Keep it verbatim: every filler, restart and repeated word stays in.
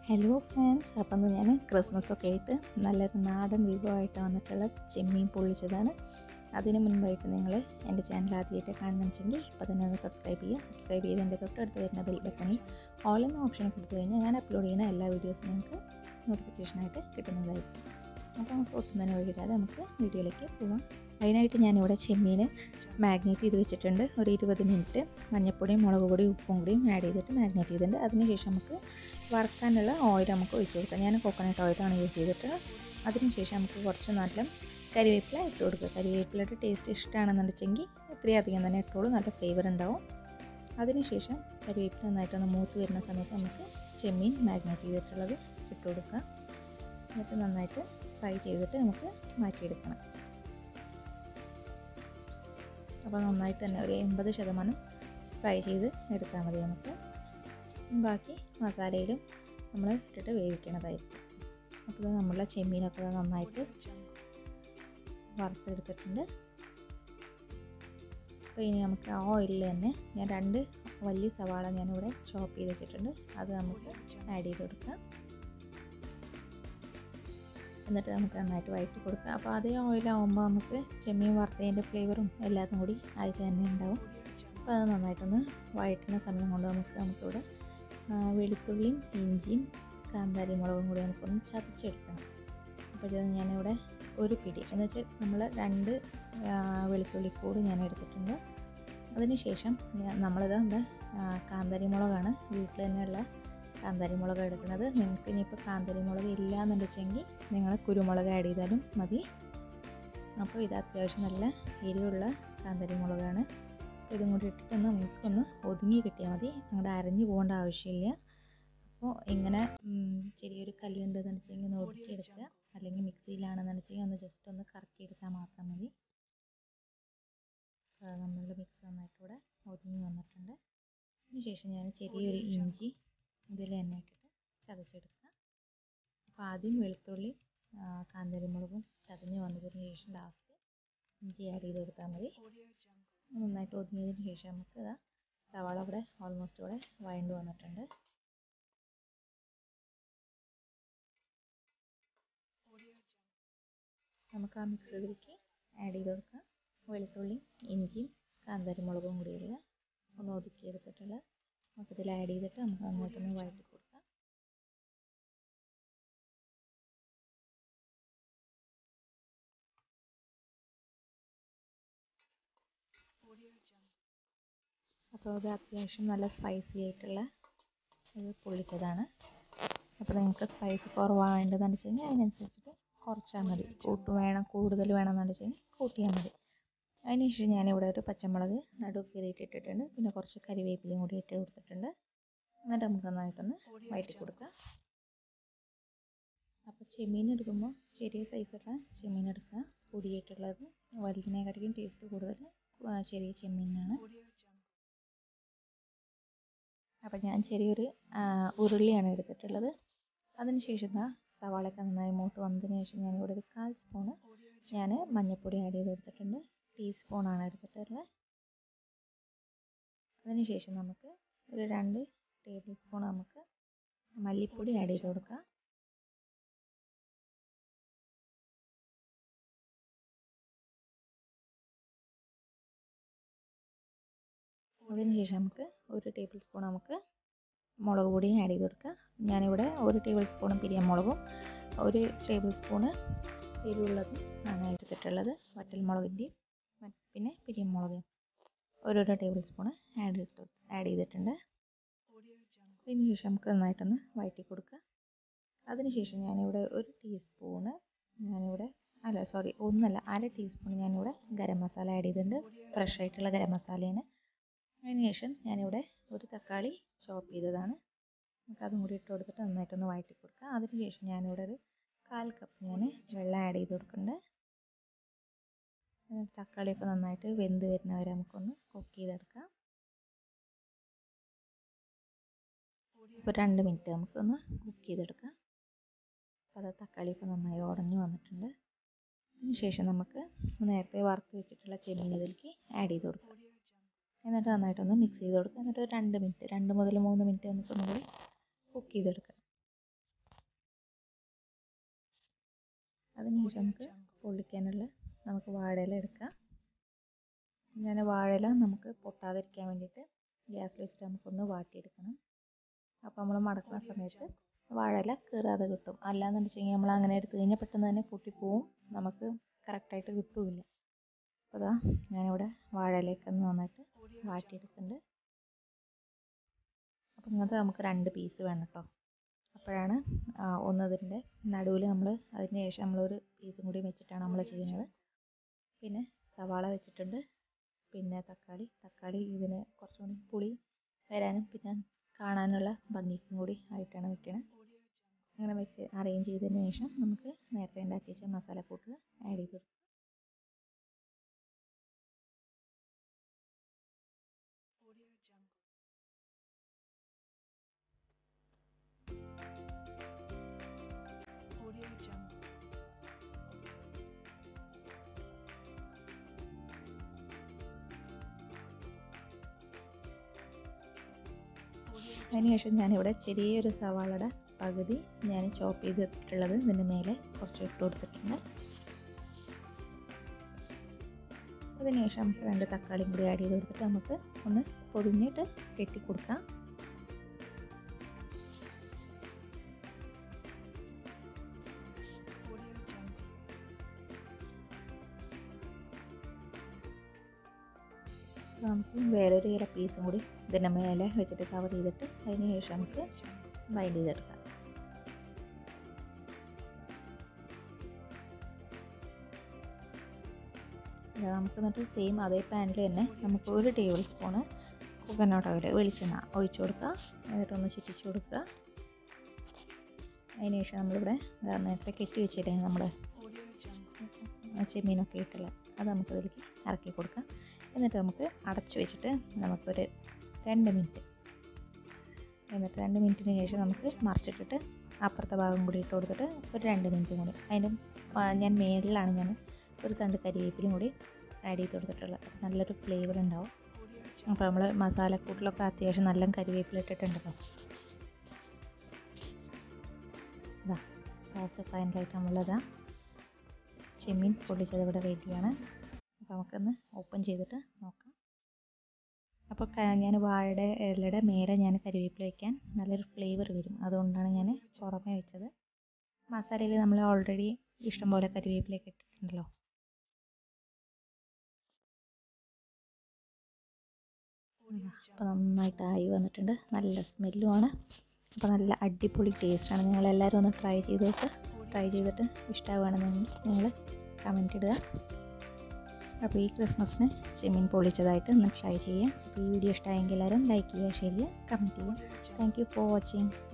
Hello friends, അപ്പം ഞാൻ ക്രിസ്മസൊക്കെ ആയിട്ട് നല്ലൊരു നാടൻ വിഭവമായിട്ട് വന്നിട്ടുള്ള ചെമ്മീൻ പൊള്ളിച്ചതാണ്. അതിന് മുൻപായിട്ട് നിങ്ങൾ എൻ്റെ ചാനൽ ആദ്യമായിട്ട് കാണണമെന്നുവെച്ചെങ്കിൽ ഇപ്പോൾ തന്നെ ഒന്ന് സബ്സ്ക്രൈബ് ചെയ്യുക. സബ്സ്ക്രൈബ് ചെയ്ത് എൻ്റെ തൊട്ടടുത്ത് വരുന്ന ബെൽ ബട്ടണിൽ ഓൾ എന്ന ഓപ്ഷൻ കൊടുത്തു കഴിഞ്ഞാൽ ഞാൻ അപ്ലോഡ് ചെയ്യുന്ന എല്ലാ വീഡിയോസും നിങ്ങൾക്ക് നോട്ടിഫിക്കേഷനായിട്ട് കിട്ടുന്നതായിരിക്കും. അപ്പോൾ നമുക്ക് ഒട്ടും തന്നെ വൈകാതെ നമുക്ക് വീഡിയോയിലേക്ക് പോകാം. അതിനായിട്ട് ഞാനിവിടെ ചെമ്മീൻ മാഗ്നേറ്റ് ചെയ്ത് വെച്ചിട്ടുണ്ട്. ഒരു ഇരുപത് മിനിറ്റ് മഞ്ഞൾപ്പൊടിയും മുളക് പൊടിയും ഉപ്പും കൂടിയും ആഡ് ചെയ്തിട്ട് മാഗ്നേറ്റ് ചെയ്തിട്ടുണ്ട്. അതിനുശേഷം നമുക്ക് വറുക്കാനുള്ള ഓയിൽ നമുക്ക് ഒഴിച്ച് കൊടുക്കാം. ഞാൻ കോക്കനട്ട് ഓയിലാണ് യൂസ് ചെയ്തിട്ട്. അതിനുശേഷം നമുക്ക് കുറച്ച് നല്ല കരിവേപ്പില ഇട്ട് കൊടുക്കുക. കരിവേപ്പിലയുടെ ടേസ്റ്റ് ഇഷ്ടമാണെന്നുണ്ടെങ്കിൽ ഇത്രയും അധികം തന്നെ ഇട്ടോളൂ, നല്ല ഫ്ലേവർ ഉണ്ടാവും. അതിനുശേഷം കരിവേപ്പില നന്നായിട്ടൊന്ന് മൂത്ത് വരുന്ന സമയത്ത് നമുക്ക് ചെമ്മീൻ മാഗ്നേറ്റ് ചെയ്തിട്ടുള്ളത് ഇട്ട് കൊടുക്കുക. എന്നിട്ട് നന്നായിട്ട് ഫ്രൈ ചെയ്തിട്ട് നമുക്ക് മാറ്റിയെടുക്കണം. അപ്പോൾ നന്നായിട്ട് തന്നെ ഒരു എൺപത് ശതമാനം ഫ്രൈ ചെയ്ത് എടുത്താൽ മതി. നമുക്ക് ബാക്കി മസാലയിലും നമ്മൾ ഇട്ടിട്ട് വേവിക്കണതായിരിക്കും. അപ്പോൾ നമ്മളുടെ ചെമ്മീനൊക്കെ നന്നായിട്ട് വറുത്തെടുത്തിട്ടുണ്ട്. അപ്പോൾ ഇനി നമുക്ക് ആ ഓയിലിൽ തന്നെ ഞാൻ രണ്ട് വലിയ സവാള ഞാനിവിടെ ചോപ്പ് ചെയ്ത് വെച്ചിട്ടുണ്ട്. അത് നമുക്ക് ആഡ് ചെയ്ത് കൊടുക്കാം. എന്നിട്ട് നമുക്ക് നന്നായിട്ട് വഴറ്റി കൊടുക്കാം. അപ്പോൾ അതേ ഓയിലാവുമ്പോൾ നമുക്ക് ചെമ്മീൻ വറുത്തതിൻ്റെ ഫ്ലേവറും എല്ലാതും കൂടി ആയിട്ട് തന്നെ ഉണ്ടാവും. അപ്പോൾ അത് നന്നായിട്ടൊന്ന് വഴറ്റുന്ന സമയം കൊണ്ട് നമുക്ക് നമുക്കിവിടെ വെളുത്തുള്ളിയും ഇഞ്ചിയും കാന്താരി മുളകും കൂടി നമുക്കൊന്ന് ചതച്ചെടുക്കണം. അപ്പോൾ ഇത് ഞാനിവിടെ ഒരു പിടി എന്ന് വെച്ചാൽ നമ്മൾ രണ്ട് വെളുത്തുള്ളിക്കൂട് ഞാൻ എടുത്തിട്ടുണ്ട്. അതിന് ശേഷം നമ്മളിത് നമ്മുടെ കാന്താരി മുളകാണ് വീട്ടിൽ തന്നെയുള്ള കാന്താരി മുളക് എടുക്കുന്നത്. നിങ്ങൾക്ക് ഇനിയിപ്പോൾ കാന്താരി മുളക് ഇല്ല എന്നുണ്ടെച്ചെങ്കിൽ നിങ്ങൾ കുരുമുളക് ആഡ് ചെയ്താലും മതി. അപ്പോൾ ഇത് അത്യാവശ്യം നല്ല എരിവുള്ള കാന്താരി മുളകാണ്. ഇതും കൂടി ഇട്ടിട്ടൊന്ന് നമുക്കൊന്ന് ഒതുങ്ങി കിട്ടിയാൽ മതി, അങ്ങോട്ട് അരഞ്ഞു പോകേണ്ട ആവശ്യമില്ല. അപ്പോൾ ഇങ്ങനെ ചെറിയൊരു കല്ലുണ്ടെന്ന് വെച്ചെങ്കിൽ ഒന്ന് ഒതുക്കിയെടുക്കുക, അല്ലെങ്കിൽ മിക്സിയിലാണെന്ന് വെച്ചെങ്കിൽ ഒന്ന് ജസ്റ്റ് ഒന്ന് കറക്കിയെടുത്താൽ മാത്രം മതി. നമ്മളുടെ മിക്സ് നന്നായിട്ട് ഇവിടെ ഒതുങ്ങി വന്നിട്ടുണ്ട്. അതിനുശേഷം ഞാൻ ചെറിയൊരു ഇഞ്ചി ഇതിൽ തന്നെ ഇട്ടിട്ട് ചതച്ചെടുക്കുക. അപ്പോൾ ആദ്യം വെളുത്തുള്ളി കാന്താരി മുളകും ചതഞ്ഞ് വന്നതിന് ശേഷം ലാസ്റ്റ് ഇഞ്ചി ആഡ് ചെയ്ത് കൊടുത്താൽ മതി. നന്നായിട്ട് ഒതുങ്ങിയതിന് ശേഷം നമുക്ക് ഇതാ സവാള ഇവിടെ ഓൾമോസ്റ്റ് ഇവിടെ വഴണ്ട് വന്നിട്ടുണ്ട്. നമുക്ക് ആ മിക്സ് ഇതിലേക്ക് ആഡ് ചെയ്ത് കൊടുക്കാം. വെളുത്തുള്ളി ഇഞ്ചിയും കാന്താരി മുളകും കൂടിയുള്ള ഒന്ന് ഒതുക്കിയെടുത്തിട്ടുള്ള നമുക്ക് ഇതിൽ ആഡ് ചെയ്തിട്ട് നമുക്ക് നന്നായിട്ടൊന്ന് വഴറ്റി കൊടുക്കാം. അപ്പോൾ ഇത് അത്യാവശ്യം നല്ല സ്പൈസി ആയിട്ടുള്ള ഇത് പൊള്ളിച്ചതാണ്. അപ്പോൾ നിങ്ങൾക്ക് സ്പൈസ് കുറവാവേണ്ടതെന്ന് വെച്ച് കഴിഞ്ഞാൽ അതിനനുസരിച്ചിട്ട് കുറച്ചാൽ മതി. കൂട്ട് വേണം കൂടുതൽ വേണമെന്ന് വെച്ച് കഴിഞ്ഞാൽ കൂട്ടിയാൽ മതി. അതിനുശേഷം ഞാനിവിടെ ഒരു പച്ചമുളക് നടുവ് കീറിയിട്ട് ഇട്ടിട്ടുണ്ട്. പിന്നെ കുറച്ച് കരിവേപ്പിലയും കൂടി ഇട്ട് കൊടുത്തിട്ടുണ്ട്. എന്നിട്ട് നമുക്ക് നന്നായിട്ടൊന്ന് വഴറ്റി കൊടുക്കാം. അപ്പോൾ ചെമ്മീൻ എടുക്കുമ്പോൾ ചെറിയ സൈസുള്ള ചെമ്മീൻ എടുക്കുക. പൊടിയായിട്ടുള്ളത് വലുതിനെക്കാട്ടിലും ടേസ്റ്റ് കൂടുതൽ ചെറിയ ചെമ്മീനാണ്. അപ്പം ഞാൻ ചെറിയൊരു ഉരുളിയാണ് എടുത്തിട്ടുള്ളത്. അതിനുശേഷം ദാ സവാളയൊക്കെ നന്നായി മൂത്ത് വന്നതിന് ശേഷം ഞാനിവിടെ ഒരു കാൽ സ്പൂണ് ഞാൻ മഞ്ഞൾപ്പൊടി ആഡ് ചെയ്ത് കൊടുത്തിട്ടുണ്ട്. ടീസ്പൂണാണ് എടുത്തിട്ടുള്ളത്. അതിനുശേഷം നമുക്ക് ഒരു രണ്ട് ടേബിൾ സ്പൂൺ നമുക്ക് മല്ലിപ്പൊടി ആഡ് ചെയ്ത് കൊടുക്കാം. അതിനുശേഷം നമുക്ക് ഒരു ടേബിൾ സ്പൂൺ നമുക്ക് മുളക് പൊടിയും ആഡ് ചെയ്ത് കൊടുക്കുക. ഞാനിവിടെ ഒരു ടേബിൾ സ്പൂൺ പിരിയമുളകും ഒരു ടേബിൾ സ്പൂണ് എരിവുള്ളതും ആണ് എടുത്തിട്ടുള്ളത്. വറ്റൽമുളകിൻ്റെയും പിന്നെ പിരിയമുളകും ഓരോരോ ടേബിൾ സ്പൂണ് ആഡ് ചെയ്ത് ആഡ് ചെയ്തിട്ടുണ്ട്. അതിനുശേഷം നമുക്ക് നന്നായിട്ടൊന്ന് വഴറ്റി കൊടുക്കുക. അതിനുശേഷം ഞാനിവിടെ ഒരു ടീസ്പൂണ് ഞാനിവിടെ അല്ല സോറി ഒന്നല്ല അര ടീസ്പൂൺ ഞാനിവിടെ ഗരം മസാല ആഡ് ചെയ്തിട്ടുണ്ട്. ഫ്രഷ് ആയിട്ടുള്ള ഗരം മസാലയാണ്. അതിനുശേഷം ഞാനിവിടെ ഒരു തക്കാളി ചോപ്പ് ചെയ്തതാണ്. നമുക്ക് അതും കൂടി ഇട്ട് കൊടുത്തിട്ട് നന്നായിട്ടൊന്ന് വഴറ്റി കൊടുക്കുക. അതിനുശേഷം ഞാനിവിടെ ഒരു കാൽ കപ്പ് ഞാൻ വെള്ളം ആഡ് ചെയ്ത് കൊടുക്കുന്നുണ്ട്. തക്കാളിയൊക്കെ നന്നായിട്ട് വെന്ത് വരുന്നവരെ നമുക്കൊന്ന് കുക്ക് ചെയ്തെടുക്കാം. ഇപ്പോൾ രണ്ട് മിനിറ്റ് നമുക്കൊന്ന് കുക്ക് ചെയ്തെടുക്കാം. അപ്പോൾ അത് തക്കാളിയൊക്കെ നന്നായി ഉടഞ്ഞു വന്നിട്ടുണ്ട്. അതിനുശേഷം നമുക്ക് നേരത്തെ വറുത്ത് വെച്ചിട്ടുള്ള ചെമ്മീൻ ഇതിലേക്ക് ആഡ് ചെയ്ത് കൊടുക്കാം. എന്നിട്ട് നന്നായിട്ടൊന്ന് മിക്സ് ചെയ്ത് കൊടുക്കുക. എന്നിട്ട് ഒരു രണ്ട് മിനിറ്റ് രണ്ട് മുതൽ മൂന്ന് മിനിറ്റ് നമുക്കൊന്നും കൂടി കുക്ക് ചെയ്തെടുക്കാം. അതിനുശേഷം നമുക്ക് പൊള്ളിക്കാനുള്ള നമുക്ക് വാഴയില എടുക്കാം. ഞാൻ വാഴയില നമുക്ക് പൊട്ടാതിരിക്കാൻ വേണ്ടിയിട്ട് ഗ്യാസിൽ വെച്ചിട്ട് നമുക്കൊന്ന് വാട്ടിയെടുക്കണം. അപ്പോൾ നമ്മൾ മടക്കുന്ന സമയത്ത് വാഴയില കീറാതെ കിട്ടും. അല്ലാന്ന് വെച്ചുകഴിഞ്ഞാൽ നമ്മൾ അങ്ങനെ എടുത്തു കഴിഞ്ഞാൽ പെട്ടെന്ന് തന്നെ പൊട്ടിപ്പോവും, നമുക്ക് കറക്റ്റായിട്ട് കിട്ടില്ല. അപ്പോൾ അതാ ഞാനിവിടെ വാഴയിലേക്ക് ഒന്ന് നന്നായിട്ട് വാട്ടിയെടുക്കുന്നുണ്ട്. അപ്പോൾ ഇങ്ങനത്തെ നമുക്ക് രണ്ട് പീസ് വേണം കേട്ടോ. അപ്പോഴാണ് ഒന്നതിൻ്റെ നടുവിൽ നമ്മൾ അതിന് ശേഷം നമ്മളൊരു പീസും കൂടി വെച്ചിട്ടാണ് നമ്മൾ ചെയ്യുന്നത്. പിന്നെ സവാള വെച്ചിട്ടുണ്ട്, പിന്നെ തക്കാളി തക്കാളി ഇതിന് കുറച്ചുകൂടി പുളി വരാനും പിന്നെ കാണാനുള്ള ഭംഗിക്കും കൂടി ആയിട്ടാണ് വെക്കുന്നത്. അങ്ങനെ വെച്ച് അറേഞ്ച് ചെയ്തതിന് ശേഷം നമുക്ക് നേരത്തെ ഉണ്ടാക്കി വെച്ച മസാലക്കൂട്ട് ആഡ് ചെയ്ത് കൊടുക്കാം. അതിനുശേഷം ഞാനിവിടെ ചെറിയൊരു സവാളയുടെ പകുതി ഞാൻ ചോപ്പ് ചെയ്തിട്ടുള്ളത് ഇതിൻ്റെ മേലെ കുറച്ച് ഇട്ട് കൊടുത്തിട്ടുണ്ട്. അതിനുശേഷം നമുക്ക് രണ്ട് തക്കാളിയും കൂടി ആഡ് ചെയ്ത് കൊടുത്തിട്ട് നമുക്ക് ഒന്ന് പൊതിഞ്ഞിട്ട് കെട്ടി കൊടുക്കാം. നമുക്ക് വേറൊരു ഇല പീസും കൂടി ഇതിൻ്റെ മേലെ വെച്ചിട്ട് കവർ ചെയ്തിട്ട് അതിന് ശേഷം നമുക്ക് ബൈൻഡ് ചെയ്തെടുക്കാം. നമുക്ക് എന്നിട്ട് സെയിം അതേ പാനിൽ തന്നെ നമുക്ക് ഒരു ടേബിൾ സ്പൂണ് കോക്കനട്ട് ഓയിൽ വെളിച്ചെണ്ണ ഒഴിച്ചു കൊടുക്കുക. എന്നിട്ടൊന്ന് ചുറ്റിച്ച് കൊടുക്കുക. അതിന് ശേഷം നമ്മളിവിടെ നേരത്തെ കെട്ടി വെച്ചിട്ട് നമ്മുടെ ചെമ്മീനൊക്കെ ഇട്ടുള്ള അത് നമുക്കതിലേക്ക് ഇറക്കി കൊടുക്കാം. എന്നിട്ട് നമുക്ക് അടച്ചു വെച്ചിട്ട് നമുക്കൊരു രണ്ട് മിനിറ്റ് എന്നിട്ട് രണ്ട് മിനിറ്റിന് ശേഷം നമുക്ക് മറിച്ചിട്ടിട്ട് അപ്പുറത്തെ ഭാഗം കൂടി ഇട്ട് കൊടുത്തിട്ട് ഒരു രണ്ട് മിനിറ്റും കൂടി അതിന് ഞാൻ മേളിലാണ് ഞാൻ ഒരു തണ്ട് കരിവേപ്പിലും കൂടി ആഡ് ചെയ്ത് കൊടുത്തിട്ടുള്ളത്. നല്ലൊരു ഫ്ലേവർ ഉണ്ടാവും. അപ്പോൾ നമ്മൾ മസാലക്കൂട്ടിലൊക്കെ അത്യാവശ്യം നല്ല കരിവേപ്പില ഇട്ടിട്ടുണ്ടല്ലോ. ഇതാ ലാസ്റ്റ് ഫൈനലായിട്ട് നമ്മളിതാ ചെമ്മീൻ പൊള്ളിച്ചത് ഇവിടെ റെഡിയാണ്. അപ്പോൾ നമുക്കൊന്ന് ഓപ്പൺ ചെയ്തിട്ട് നോക്കാം. അപ്പോൾ ഞാൻ വാഴയുടെ ഇലയുടെ മേലെ ഞാൻ കരിവേപ്പില വയ്ക്കാൻ നല്ലൊരു ഫ്ലേവർ വരും, അതുകൊണ്ടാണ് ഞാൻ പുറമേ വെച്ചത്. മസാലയിൽ നമ്മൾ ഓൾറെഡി ഇഷ്ടംപോലെ കരിവേപ്പിലയൊക്കെ ഇട്ടിട്ടുണ്ടല്ലോ. അപ്പോൾ നന്നായിട്ട് ആയി വന്നിട്ടുണ്ട്, നല്ല സ്മെല്ലുമാണ്. അപ്പോൾ നല്ല അടിപൊളി ടേസ്റ്റാണ്. നിങ്ങളെല്ലാവരും ഒന്ന് ട്രൈ ചെയ്ത് നോക്കുക. ട്രൈ ചെയ്തിട്ട് ഇഷ്ടമാവുകയാണെന്നുണ്ടെങ്കിൽ നിങ്ങൾ കമൻറ്റ് ഇടുക. അപ്പോൾ ഈ ക്രിസ്മസിന് ചെമ്മീൻ പൊള്ളിച്ചതായിട്ട് ഒന്ന് ട്രൈ ചെയ്യുക. അപ്പോൾ ഈ വീഡിയോ ഇഷ്ടമായെങ്കിൽ എല്ലാവരും ലൈക്ക് ചെയ്യുക, ഷെയർ ചെയ്യുക, കമൻറ്റ് ചെയ്യുക. Thank you for watching.